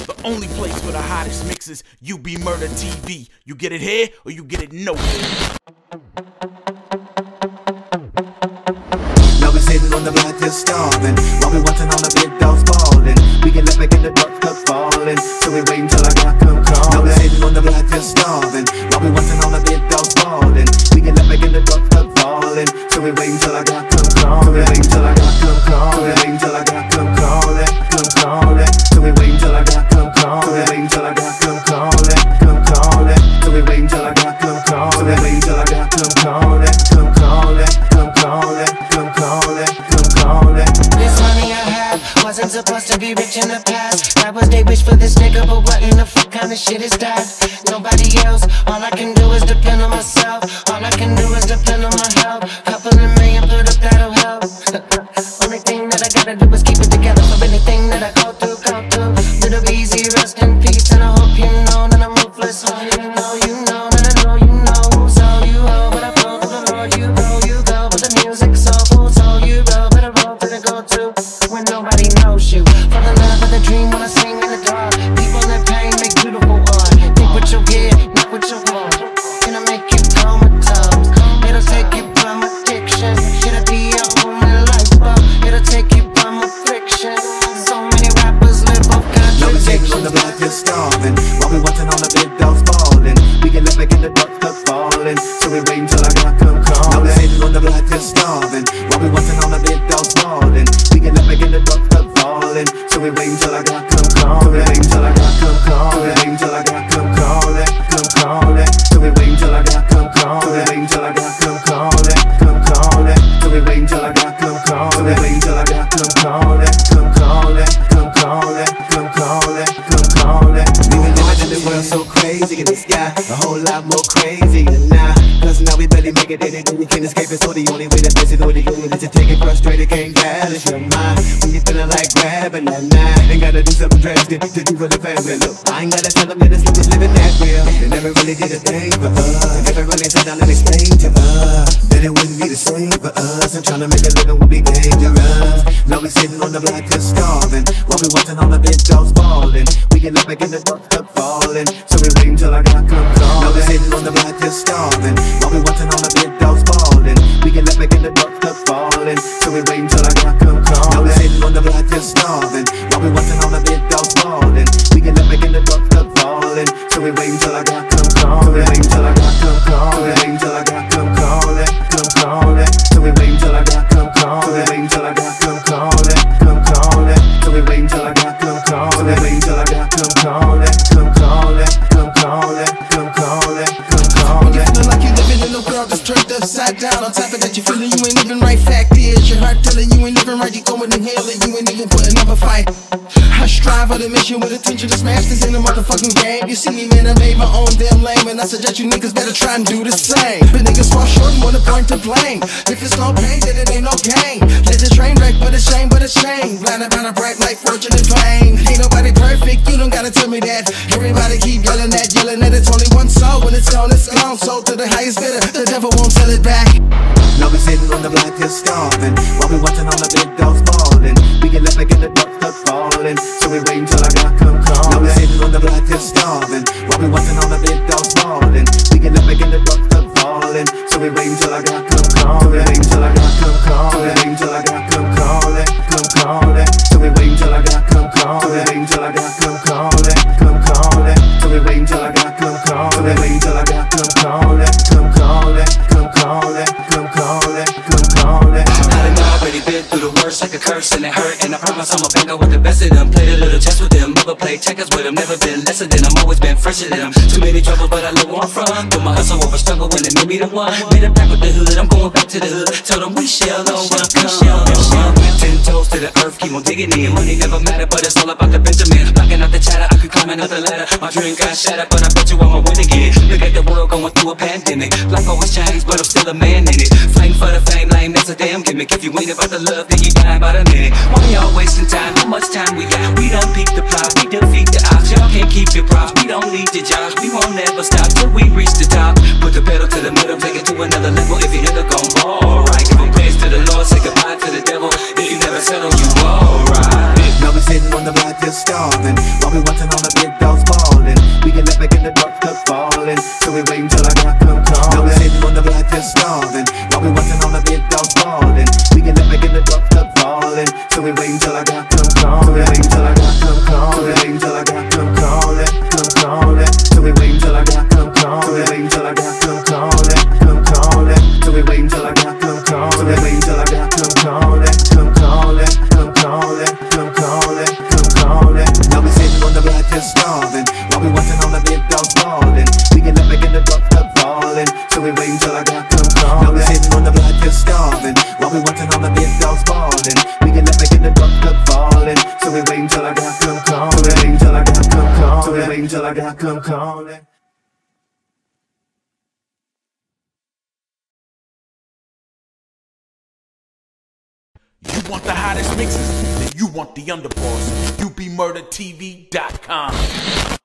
The only place for the hottest mixes, UBMurdaTV. You get it here or you get it nowhere. Now we sitting on the block just starving, while we watching all the big dogs falling. We get left back in the dark club falling, so we waiting till I got come calling. Now we sitting on the block just starving, while we watching all the big dogs falling. We get left back in the dark club falling, so we waiting till I got come calling. So we waiting till I got come calling. So we waiting till I got come calling. Come calling. So we waiting till I got come calling. So we waiting till I got come calling. Come calling. So we waiting till I got come calling. So we waiting till I got come calling. Come calling. Come calling. Come calling. Come calling. This money I have wasn't supposed to be rich in the past. That was they wish for this nigga, but what in the fuck kind of shit is that? Nobody else, all I can do is depend on myself. All I can do is depend on my help. Couple of million put up, that'll help. Only thing that I gotta do is keep it together for anything that I go through, come through. Little easy, rest in peace, and I hope you know that I'm ruthless. You know that I know you know. So you know, but I flow for the Lord, you go, but the music's so full, so you go, but I roll to the go-to when nobody knows you. For the love of the dream when I sing in the dark. People in pain make beautiful art. Think what you'll get, not what you want. Gonna make you comatose. It'll take you from addiction. It'll be your only life, but it'll take you from affliction. So many rappers live off contradiction. On the block just starving, while we watching all the big dogs falling. We get left back in the dark club falling, so we waiting till I got come calling. Now we sitting on the block just starving, while we watching all the big dogs falling. We get left back in the dark club falling, so we waiting till I got come calling. So we waiting till I got come calling. So we waiting till I got come calling. Come calling. So we waiting till I got come calling. So we waiting till I got come calling. Come calling. So we waiting till I got come calling. So we waiting till I got come calling. Come calling. Come calling. Come calling. Come calling. We been living in this world so crazy in the sky, a whole lot more crazy than now. Cause now we barely make it in it, we can't escape it. So the only way to face it, or the only way to take it frustrated, can't balance your mind. When you feeling like grabbing that knife, ain't gotta do something drastic to do for the family. Look, I ain't gotta tell them that this nigga's living that real. They never really did a thing for us. They never really sat down and explained to us that it wouldn't be the same for us. I'm trying to make a living would be dangerous. Now we sitting on the block just starving, while we watching all the big dogs falling. We get left back in the dark club falling, so we waiting till I got come calling. Now we sitting on the block just starving, while we watching all the big dogs falling. We get left back in the dark club falling, so we waiting till I got come calling. Now we sitting on the block just starving, while we watching all the big dogs falling. We get left back in the dark club falling, so we waiting till I got come calling. So we waiting till I got come calling. So we waiting till I got come calling. Come calling. So we waiting till I got come calling. So we waiting till I got come calling. Come calling. So we waiting till I got come calling. So we waiting till I got come calling. Come calling. Come calling. Come calling. Come calling. When you feeling like you living in a world that's turned upside down, on top of that you feeling you ain't even right. Fact is, your heart telling you ain't even right. You going in hell and you ain't even putting up a fight. I strive for the mission with attention to smash this in the motherfucking game. You see me, man, I made my own damn lane, and I suggest you niggas better try and do the same. But niggas fall short and want to point to blame. If it's no pain, then it ain't no gain. Let the train wreck, but it's shame, but it's shame. Blinded by a bright light, fortune and fame. Ain't nobody perfect, you don't gotta tell me that. Everybody keep yelling that, it's only one soul. When it's gone, sold to the highest bidder. The devil won't sell it back. Now we sitting on the block just starving, while we watching all the big dogs falling. We get left back in the dark club falling, so we waiting till I got come calling. Now we sitting on the block just starving, while we watching all the big dogs falling. We get left back in the dark club falling, so we waiting till I got come calling. So we waiting till I got come calling. So we waiting till I got come calling. Come calling. So we waiting till I got come calling. So we waiting till I got come calling. Come calling. So we waiting till I got come calling. So we waiting till I got come calling. Come calling. Come calling. Come calling. Come calling. I done already been through the worst, like a curse and it hurt. And I promise I'ma bang out with the best of them. Played a little chess with them, never played checkers with them. Never been lesser than them, always been fresher than them. Too many troubles, but I know where I'm from. Put my hustle over struggle when they made me the one. Made a pact with the hood, I'm going back to the hood. Told them we shall overcome. 10 toes to the earth, keep on digging in. Money never matter, but it's all about the Benjamin. Blocking out the chatter, I could climb another ladder. My dream got shattered, but I bet you I'ma win again. Look at the world going through a pandemic. Life always changed, but I'm still a man in it. Flame for the fame, lame, that's a damn gimmick. If you ain't about the love, then you dying by the minute. Why y'all wasting time? How much time we got? We done peaked the plot, we defeat the odds. Y'all can't keep your props, we don't need your jobs. We won't never stop till we reach the top. Put the pedal to the metal, take it to another level. If you hit the gon' alright. Give a praise to the Lord, say goodbye to the devil. If you never settle, you alright. Now we sitting on the block just starving, while while we watching all the big dogs ballin'. We get left back in the dark, stuck fallin'. So we waitin' till I got come callin'. Now we sitting on the block just starving, while we watching all the big dogs ballin'. We get left back in the dark, stuck fallin'. So we waitin' till I got come callin'. So we waitin' till I got come callin'. So we waitin' till I got come callin'. Come callin'. So we waitin' till I got come callin'. So we waitin' till I got come callin'. Come callin'. So we waitin' till I got come callin'. So we waitin' till I got come callin'. Come callin'. Come callin'. Come callin'. Come callin'. Now we sitting on the block just starving, while we watching all the big dogs ballin'. We get left back in the dark, stuck fallin'. So we waitin' till I got come callin'. Now we sitting on the block just starving, while we watching all the big dogs ballin'. We get left back in the dark, stuck fallin'. So we waitin' till I got come callin'. So we waitin' till I got come callin'. So we waitin' till I got come callin'. You want the hottest mixes? Then you want the underboss. UBMurdaTV.com.